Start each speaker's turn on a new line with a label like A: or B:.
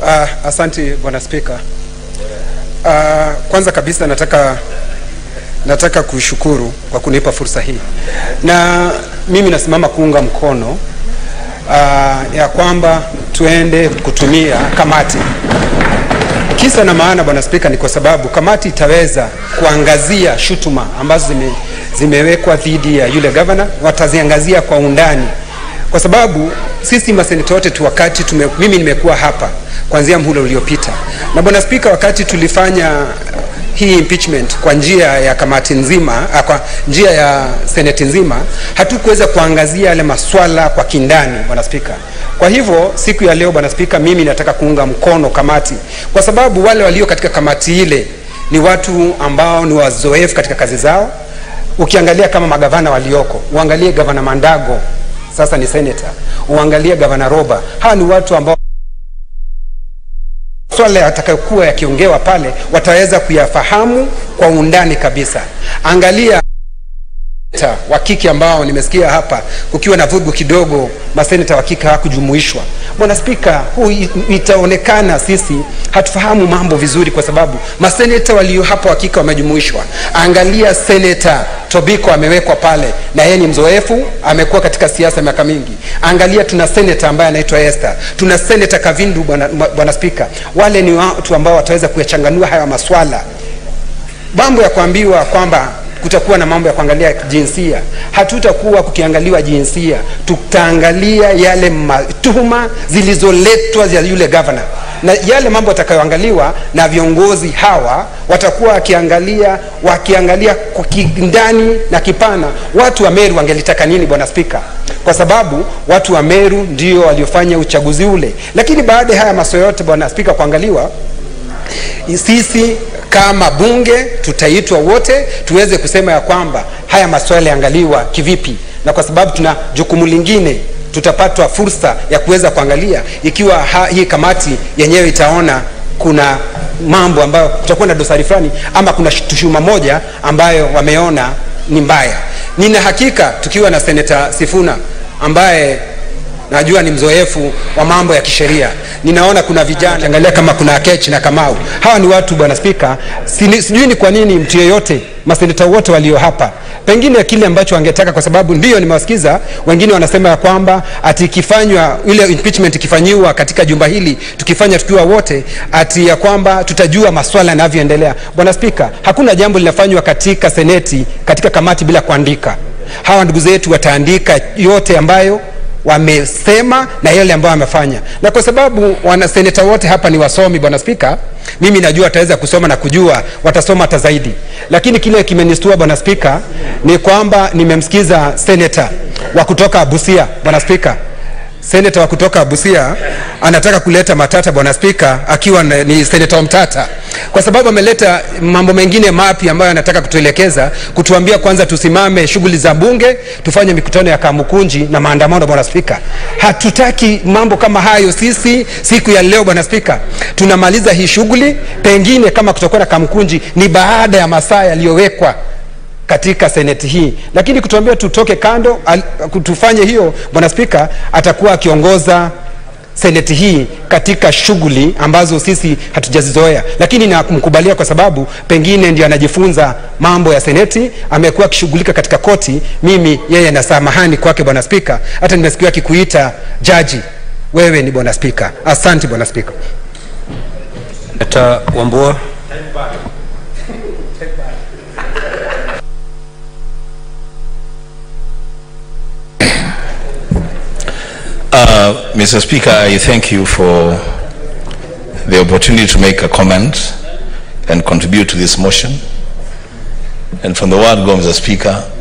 A: Asante Bwana Speaker. Kwanza kabisa nataka kushukuru kwa kunipa fursa hii. Na mimi nasimama kuunga mkono ya kwamba tuende kutumia kamati. Kisa na maana Bwana Speaker ni kwa sababu kamati itaweza kuangazia shutuma ambazo zimewekwa dhidi ya yule governor, wataziangazia kwa undani. Kwa sababu sisi maseneta wote tu wakati mimi nimekuwa hapa kuanzia mhula uliopita. Na Bwana Speaker, wakati tulifanya hii impeachment kwa njia ya kamati nzima, kwa njia ya seneti nzima, hatukuweza kuangazia yale maswala kwa kindani Bwana Speaker. Kwa hivyo siku ya leo Bwana Speaker, mimi nataka kuunga mkono kamati kwa sababu wale walio katika kamati ile ni watu ambao ni wazoefu katika kazi zao. Ukiangalia kama magavana walioko, uangalie Governor Mandago, sasa ni senator, uangalie Governor Roba, hawa ni watu ambao swala yatakayokuwa yakiongewa pale wataweza kuyafahamu kwa undani kabisa. Angalia wa kike ambao nimesikia hapa kukiwa na vugu kidogo, maseneta wa kike hawakujumuishwa. Bwana Speaker, huu itaonekana sisi hatufahamu mambo vizuri kwa sababu maseneta walio hapa wa kike wamejumuishwa. Angalia Senator Tobiko amewekwa pale na yeye ni mzoefu, amekuwa katika siasa miaka mingi. Angalia tuna senator ambaye anaitwa Esther, tuna Senator Kavindu Bwana Speaker. Wale ni watu ambao wataweza kuyachanganua haya maswala. Mambo ya kuambiwa kwamba kutakuwa na mambo ya kuangalia jinsia, hatutakuwa kukiangaliwa jinsia, tutaangalia yale tuhuma zilizoletwa za yule governor. Na yale mambo yatakayoangaliwa na viongozi hawa watakuwa wakiangalia kwa kindani na kipana. Watu wa Meru wangelitaka nini Bwana Speaker? Kwa sababu watu wa Meru ndio waliofanya uchaguzi ule. Lakini baada ya haya maswala yote Bwana Speaker kuangaliwa, sisi kama bunge tutaitwa wote tuweze kusema ya kwamba haya maswala yaangaliwa kivipi, na kwa sababu tuna jukumu lingine tutapatwa fursa ya kuweza kuangalia ikiwa hii kamati yenyewe itaona kuna mambo ambayo kutakuwa na dosari fulani ama kuna tuhuma moja ambayo wameona ni mbaya. Nina hakika tukiwa na Senator Sifuna ambaye najua ni mzoefu wa mambo ya kisheria, ninaona kuna vijana, angalia kama kuna Akechi na Kamau. Hawa ni watu Bwana Speaker, sijui ni kwa nini mtu yeyote, maseneta wote walio hapa, pengine kile ambacho wangetaka, kwa sababu ndio nimewasikiza wengine wanasema ya kwamba ati ikifanywa ile impeachment ikifanywa katika jumba hili, tukifanya tukiwa wote, ati ya kwamba tutajua maswala yanavyoendelea. Bwana Speaker, hakuna jambo linafanywa katika seneti, katika kamati bila kuandika. Hawa ndugu zetu wataandika yote ambayo wamesema na yale ambayo wamefanya. Na kwa sababu wana seneta wote hapa ni wasomi Bwana Speaker, mimi najua wataweza kusoma na kujua, watasoma hata zaidi. Lakini kile kimenistua Bwana Speaker ni kwamba nimemsikiza senator wa kutoka Busia Bwana Speaker. Senator wa kutoka Busia anataka kuleta matata Bwana Speaker, akiwa ni Senator Omtata, kwa sababu ameleta mambo mengine mapi ambayo anataka kutuelekeza, kutuambia kwanza tusimame shughuli za bunge, tufanye mikutano ya kamukunji na maandamano Bwana Speaker. Hatutaki mambo kama hayo sisi. Siku ya leo Bwana Speaker tunamaliza hii shughuli, pengine kama kutakuwa na kamukunji ni baada ya masaa yaliyowekwa katika seneti hii. Lakini kutuambia tutoke kando kutufanye hiyo, Bwana Speaker atakuwa akiongoza seneti hii katika shughuli ambazo sisi hatujazizoea. Lakini na kumkubalia kwa sababu pengine ndio anajifunza mambo ya seneti, amekuwa akishughulika katika koti. Mimi yeye na samahani kwake Bwana Speaker, hata nimesikia akikuita jaji, wewe ni Bwana Speaker. Asante Bwana Speaker.
B: Eta Wambua.
C: Mr. Speaker, I thank you for the opportunity to make a comment and contribute to this motion. And from the word go, Mr. Speaker,